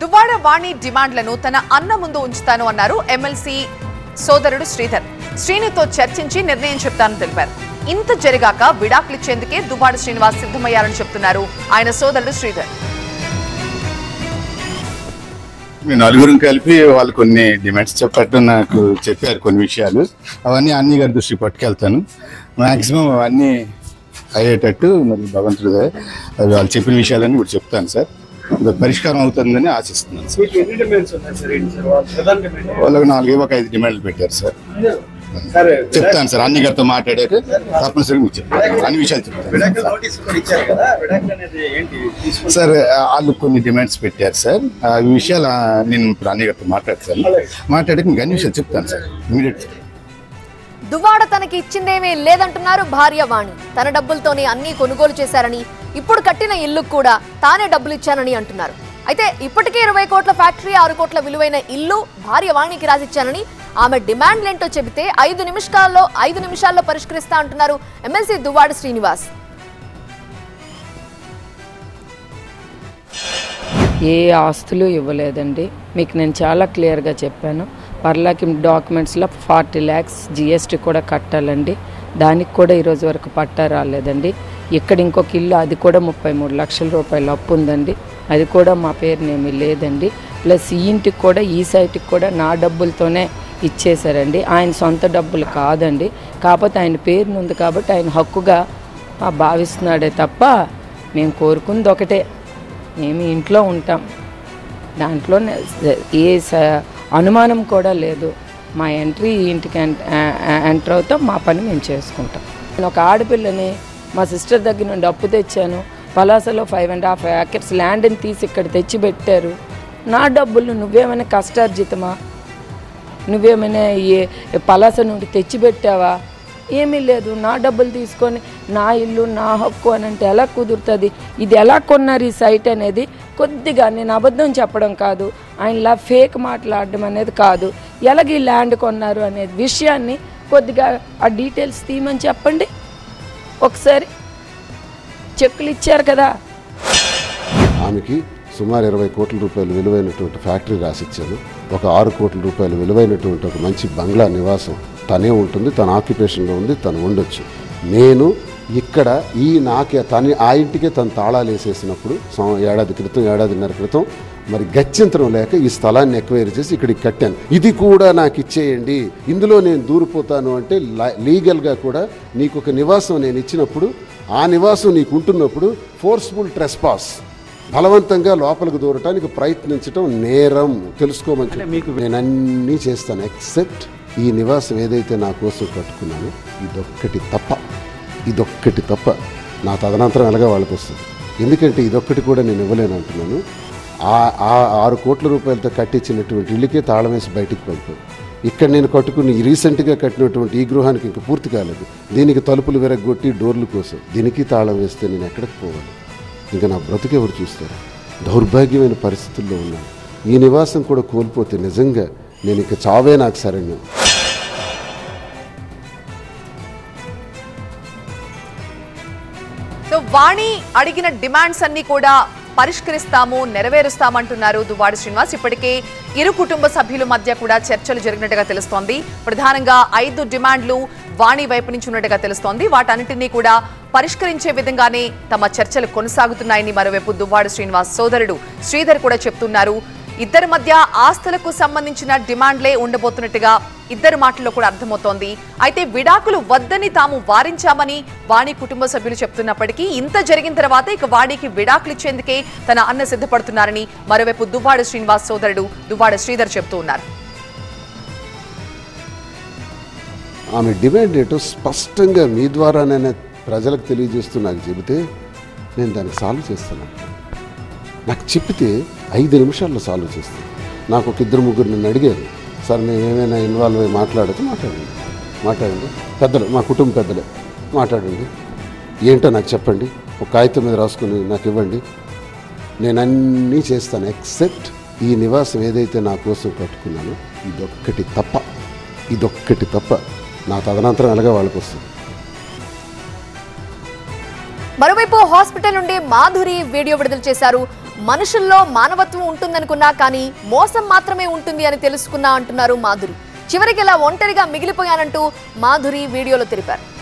దువ్వాడ వాణి డిమాండ్లను తన అన్న ముందు ఉంచుతాను అన్నారు ఎమ్మెల్సీ సోదరుడు శ్రీధర్. శ్రీనితో చర్చించి నిర్ణయం చెప్తానని తెలిపారు. ఇంత జరిగాక విడాకులిచ్చేందుకే దువ్వాడ శ్రీనివాస్ సిద్ధమయ్యారని చెప్తున్నారు ఆయన సోదరుడు శ్రీధర్. నలుగురం కలిపి వాళ్ళు కొన్ని డిమాండ్స్ చెప్పట్టు నాకు చెప్పారు. కొన్ని విషయాలు అవన్నీ అన్ని గారి దృష్టికి పట్టుకెళ్తాను. మాక్సిమం అవన్నీ అయ్యేటట్టు మరి భగవంతుడు వాళ్ళు చెప్పిన విషయాలన్నీ ఇప్పుడు చెప్తాను సార్. పరిష్కారం అవుతుందని ఆశిస్తున్నాను సార్. వాళ్ళకి 4-5 డిమాండ్లు పెట్టారు సార్. చెప్తాను సార్. అన్ని గారితో మాట్లాడాక తప్పనిసరిగా మీకు చెప్తాను. అన్ని విషయాలు చెప్తాను సార్. వాళ్ళు కొన్ని డిమాండ్స్ పెట్టారు సార్. ఆ విషయాలు నేను ఇప్పుడు అన్ని గారితో మాట్లాడాక మీకు అన్ని విషయాలు చెప్తాను సార్ ఇమీడియట్. దువ్వాడ తనకి ఇచ్చిందేమీ లేదంటున్నారు భార్య వాణి. తన డబ్బులతోనే అన్ని కొనుగోలు చేశారని, ఇప్పుడు కట్టిన ఇల్లుకు కూడా తానే డబ్బులు ఇచ్చానని అంటున్నారు. అయితే ఇప్పటికే 20 కోట్ల ఫ్యాక్టరీ, 6 కోట్ల విలువైన ఇల్లు భార్య వాణికి రాసిచ్చానని, ఆమె డిమాండ్లేంటో చెబితే 5 నిమిషాల్లో పరిష్కరిస్తా అంటున్నారు ఎమ్మెల్సీ దువ్వాడ శ్రీనివాస్. ఏ ఆస్తులు ఇవ్వలేదండి. మీకు నేను చాలా క్లియర్గా చెప్పాను. పర్లాకి డాక్యుమెంట్స్లో 40 lakhs GST కూడా కట్టాలండి. దానికి కూడా ఈరోజు వరకు పట్టా రాలేదండి. ఇక్కడ ఇంకొక ఇల్లు, అది కూడా 33 లక్షల రూపాయలు అప్పు ఉందండి. అది కూడా మా పేరునేమీ లేదండి. ప్లస్ ఈ ఇంటికి కూడా, ఈ సైట్కి కూడా నా డబ్బులతోనే ఇచ్చేశారండి. ఆయన సొంత డబ్బులు కాదండి. కాకపోతే ఆయన పేరును ఉంది కాబట్టి ఆయన హక్కుగా భావిస్తున్నాడే తప్ప మేము కోరుకుంది ఒకటే, మేము ఇంట్లో ఉంటాం, దాంట్లో ఏ అనుమానం కూడా లేదు. మా ఎంట్రీ ఇంటికి ఎంటర్ అవుతాం, మా పని మేము చేసుకుంటాం. నేను ఒక ఆడపిల్లని మా సిస్టర్ దగ్గర నుండి అప్పు తెచ్చాను. పలాసలో 5.5 acres ల్యాండ్ని తీసి ఇక్కడ తెచ్చిపెట్టారు. నా డబ్బులు నువ్వేమైనా కష్టార్జితమా? నువ్వేమైనా పలాస నుండి తెచ్చిపెట్టావా? ఏమీ లేదు. నా డబ్బులు తీసుకొని నా ఇల్లు, నా హక్కు అని అంటే ఎలా కుదురుతుంది? ఇది ఎలా కొన్నారు ఈ సైట్ అనేది కొద్దిగా, నేను అబద్ధం చెప్పడం కాదు, ఆయనలా ఫేక్ మాట్లాడడం అనేది కాదు, ఎలాగ ఈ ల్యాండ్ కొన్నారు అనేది విషయాన్ని కొద్దిగా ఆ డీటెయిల్స్ తీయమని చెప్పండి. ఒకసారి చెక్కులు ఇచ్చారు కదా. ఆమెకి సుమారు 20 కోట్ల రూపాయలు విలువైనటువంటి ఫ్యాక్టరీ రాసిచ్చాను. ఒక 6 కోట్ల రూపాయలు విలువైనటువంటి ఒక మంచి బంగ్లా నివాసం తనే ఉంటుంది, తన ఆక్యుపేషన్లో ఉంది, తను ఉండొచ్చు. నేను ఇక్కడ ఆ ఇంటికే తను తాళాలు వేసేసినప్పుడు ఏడాదిన్నర క్రితం మరి గత్యంతరం లేక ఈ స్థలాన్ని ఎక్వైర్ చేసి ఇక్కడికి కట్టాను. ఇది కూడా నాకు ఇచ్చేయండి, ఇందులో నేను దూరిపోతాను అంటే లీగల్గా కూడా నీకు ఒక నివాసం నేను ఇచ్చినప్పుడు, ఆ నివాసం నీకు ఉంటున్నప్పుడు ఫోర్స్ఫుల్ ట్రెస్పాస్, బలవంతంగా లోపలికి దూరటానికి ప్రయత్నించడం నేరం, తెలుసుకోమని మీకు నేను అన్నీ చేస్తాను. ఎక్సెప్ట్ ఈ నివాసం ఏదైతే నా కోసం కట్టుకున్నానో ఇదొక్కటి తప్ప నా తదనంతరం ఎలాగా వాళ్ళకి వస్తుంది. ఎందుకంటే ఇదొక్కటి కూడా నేను ఇవ్వలేను అంటున్నాను. ఆ 6 కోట్ల రూపాయలతో కట్టించినటువంటి ఇళ్ళకే తాళం వేసి బయటికి పంపాను. ఇక్కడ నేను కట్టుకుని రీసెంట్గా కట్టినటువంటి ఈ గృహానికి ఇంకా పూర్తి కాలేదు. దీనికి తలుపులు విరగొట్టి డోర్ల కోసం దీనికి తాళం వేస్తే నేను ఎక్కడికి పోవాలి? ఇంకా నా బ్రతుకు ఎవరు చూస్తారు? దౌర్భాగ్యమైన పరిస్థితుల్లో ఉన్నాను. ఈ నివాసం కూడా కోల్పోతే నిజంగా నేను ఇక చావే నాకు శరణ్యం. వాణి అడిగిన డిమాండ్స్ అన్ని కూడా పరిష్కరిస్తాము, నెరవేరుస్తామంటున్నారు దువ్వాడ శ్రీనివాస్. ఇప్పటికే ఇరు కుటుంబ సభ్యుల మధ్య కూడా చర్చలు జరిగినట్టుగా తెలుస్తోంది. ప్రధానంగా 5 డిమాండ్లు వాణి వైపు నుంచి ఉన్నట్టుగా తెలుస్తోంది. వాటన్నింటినీ కూడా పరిష్కరించే విధంగానే తమ చర్చలు కొనసాగుతున్నాయని మరోవైపు దువ్వాడ శ్రీనివాస్ సోదరుడు శ్రీధర్ కూడా చెప్తున్నారు. ఇద్దరి మధ్య ఆస్తులకు సంబంధించిన డిమాండ్లే ఉండబోతున్నట్టుగా ఇద్దరు మాటల్లో కూడా అర్థమవుతోంది. అయితే విడాకులు వద్దని తాము వారించామని వాణి కుటుంబ సభ్యులు చెప్తున్నప్పటికీ ఇంత జరిగిన తర్వాత ఇక వాణికి విడాకులు ఇచ్చేందుకే తన అన్న సిద్ధపడుతున్నారని మరోవైపు దువ్వాడ శ్రీనివాస్ సోదరుడు దువ్వాడ శ్రీధర్ చెప్తూ ఉన్నారు. ఆమె డిమాండ్ ఏంటో స్పష్టంగా మీ ద్వారానే ప్రజలకు తెలియజేస్తూ నాకు చెబితే నేను దాన్ని సాల్వ్ చేస్తాను. నాకు చెప్పితే 5 నిమిషాల్లో సాల్వ్ చేస్తాను. నాకు ఒక 2-3 నన్ను అడిగారు, సార్ మేము ఏమైనా ఇన్వాల్వ్ అయ్యి మాట్లాడండి, పెద్దలు, మా కుటుంబ పెద్దలే మాట్లాడండి, ఏంటో నాకు చెప్పండి, ఒక కాగితం మీద రాసుకుని నాకు ఇవ్వండి, నేను అన్నీ చేస్తాను. ఎక్సెప్ట్ ఈ నివాసం ఏదైతే నా కోసం కట్టుకున్నానో ఇదొక్కటి తప్ప నా తదనంతరం ఎలాగా వాళ్ళకి వస్తుంది. మరోవైపు హాస్పిటల్ నుండి మాధురి వీడియో విడుదల చేశారు. మనుషుల్లో మానవత్వం ఉంటుందనుకున్నా కానీ మోసం మాత్రమే ఉంటుంది అని తెలుసుకున్నా అంటున్నారు మాధురి. చివరికి ఇలా ఒంటరిగా మిగిలిపోయానంటూ మాధురి వీడియోలో తెలిపారు.